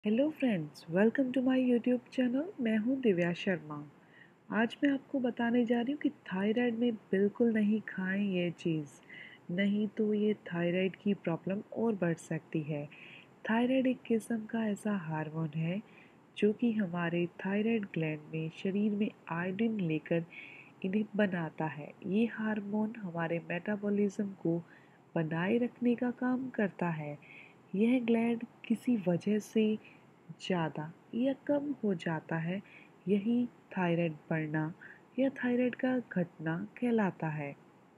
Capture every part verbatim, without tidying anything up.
Hello friends, welcome to my YouTube channel. मैं हूं दिव्या शर्मा। आज मैं आपको बताने जा रही हूं कि थायराइड में बिल्कुल नहीं खाएं ये चीज़, नहीं तो ये थायराइड की प्रॉब्लम और बढ़ सकती है। थायराइड एक किस्म का ऐसा हार्मोन है जो कि हमारे थायराइड ग्लैंड में शरीर में आयोडीन लेकर इन्हें बनाता है। ये हार्मोन हमारे मेटाबॉलिज्म को बनाए रखने का काम करता है। यह ग्लैंड किसी वजह से ज़्यादा या कम हो जाता है, यही थायराइड बढ़ना या थायराइड का घटना कहलाता है।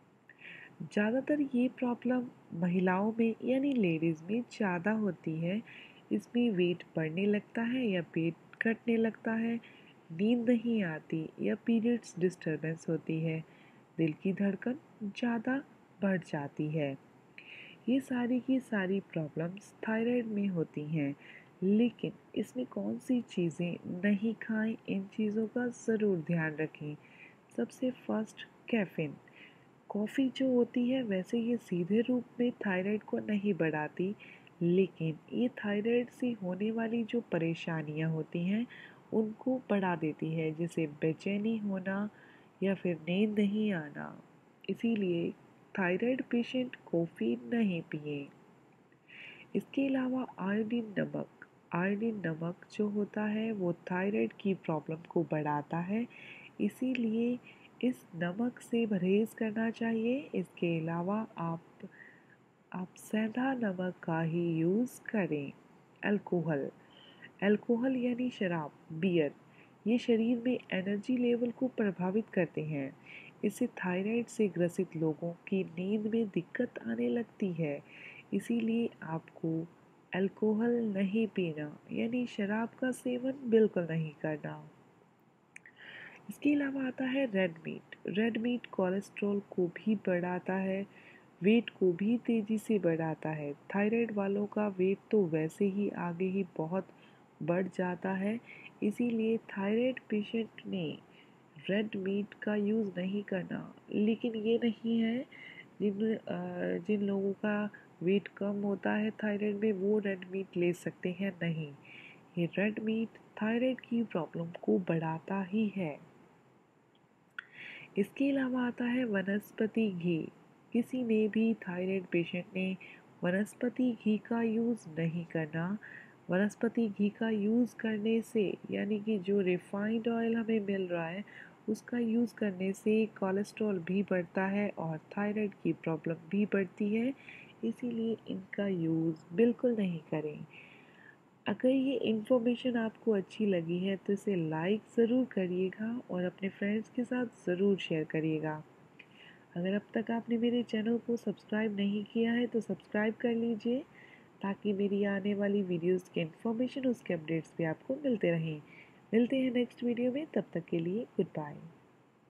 ज़्यादातर ये प्रॉब्लम महिलाओं में यानी लेडीज़ में ज़्यादा होती है। इसमें वेट बढ़ने लगता है या पेट घटने लगता है, नींद नहीं आती या पीरियड्स डिस्टर्बेंस होती है, दिल की धड़कन ज़्यादा बढ़ जाती है। ये सारी की सारी प्रॉब्लम्स थायराइड में होती हैं। लेकिन इसमें कौन सी चीज़ें नहीं खाएं, इन चीज़ों का ज़रूर ध्यान रखें। सबसे फर्स्ट, कैफ़ीन। कॉफ़ी जो होती है वैसे ये सीधे रूप में थायराइड को नहीं बढ़ाती, लेकिन ये थायराइड से होने वाली जो परेशानियां होती हैं उनको बढ़ा देती है, जैसे बेचैनी होना या फिर नींद नहीं आना। इसीलिए थायराइड पेशेंट कॉफ़ी नहीं पिए। इसके अलावा आयोडीन नमक आयोडीन नमक जो होता है वो थायराइड की प्रॉब्लम को बढ़ाता है, इसीलिए इस नमक से परहेज़ करना चाहिए। इसके अलावा आप आप सेंधा नमक का ही यूज़ करें। अल्कोहल अल्कोहल यानी शराब, बियर, ये शरीर में एनर्जी लेवल को प्रभावित करते हैं। इससे थायराइड से ग्रसित लोगों की नींद में दिक्कत आने लगती है। इसीलिए आपको अल्कोहल नहीं पीना यानी शराब का सेवन बिल्कुल नहीं करना। इसके अलावा आता है red meat. Red meat cholesterol को भी बढ़ाता है, वेट को भी तेज़ी से बढ़ाता है। थायराइड वालों का वेट तो वैसे ही आगे ही बहुत बढ़ जाता है, इसीलिए थायराइड पेशेंट ने रेड मीट का यूज़ नहीं करना। लेकिन ये नहीं है जिन अ, जिन लोगों का वेट कम होता है थायराइड में वो रेड मीट ले सकते हैं, नहीं। ये रेड मीट थायराइड की प्रॉब्लम को बढ़ाता ही है। इसके अलावा आता है वनस्पति घी। किसी ने भी थायराइड पेशेंट ने वनस्पति घी का यूज़ नहीं करना। वनस्पति घी का यूज़ करने से यानी कि जो रिफाइंड ऑयल हमें मिल रहा है उसका यूज़ करने से कोलेस्ट्रॉल भी बढ़ता है और थायराइड की प्रॉब्लम भी बढ़ती है, इसीलिए इनका यूज़ बिल्कुल नहीं करें। अगर ये इन्फॉर्मेशन आपको अच्छी लगी है तो इसे लाइक ज़रूर करिएगा और अपने फ्रेंड्स के साथ ज़रूर शेयर करिएगा। अगर अब तक आपने मेरे चैनल को सब्सक्राइब नहीं किया है तो सब्सक्राइब कर लीजिए, ताकि मेरी आने वाली वीडियोस के इन्फॉर्मेशन, उसके अपडेट्स भी आपको मिलते रहें। मिलते हैं नेक्स्ट वीडियो में, तब तक के लिए गुड बाय।